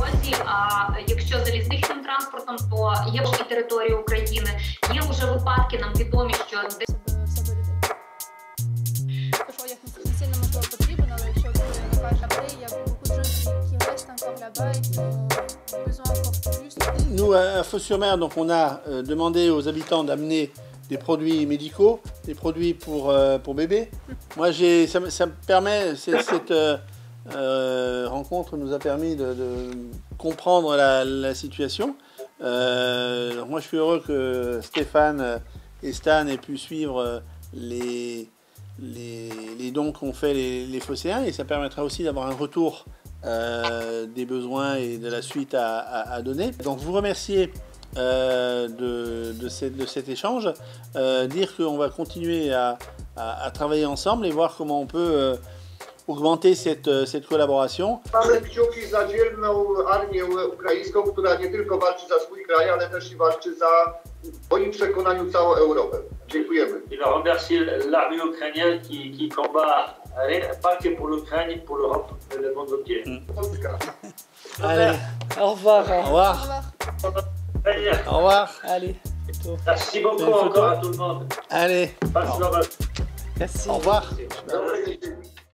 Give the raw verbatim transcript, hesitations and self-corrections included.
дорозі, а якщо залізничним транспортом, то є вже території України. Є вже випадки, нам відомі, що десь Тож одяг не сильно можливо потрібен, але якщо ви кажете, я beaucoup de gens qui restent encore là-bas et qui ont besoin encore plus. Nous, à Fos-sur-Mer, donc on a euh, demandé aux habitants d'amener des produits médicaux, des produits pour, euh, pour bébés. Moi, j'ai, ça, me- ça me permet, c'est- cette euh, euh, rencontre nous a permis de, de comprendre la, la situation. Euh, alors moi, je suis heureux que Stéphane et Stan aient pu suivre les, les, les dons qu'ont fait les, les Phocéens, et ça permettra aussi d'avoir un retour euh, des besoins et de la suite à, à- à donner. Donc, vous remercier euh, de, de, cette- de cet échange, euh, dire qu'on va continuer à, à- à travailler ensemble et voir comment on peut euh, augmenter cette, euh, cette collaboration. Mamy kciuki za dzielną armię ukraińską, która nie tylko walczy za swój kraj, ale też i walczy za, w moim przekonaniu, całą Europę. Dziękujemy. Il va remercier l'armée ukrainienne qui, qui combat pas que pour l'Ukraine, pour l'Europe et le monde entier. Polska. Allez, Au revoir. au revoir. Au revoir. Très bien. Au revoir. Allez, plutôt. Merci beaucoup Une photo. encore à tout le monde. Allez, Passe au la bonne. Merci. au revoir. Dobry dzień.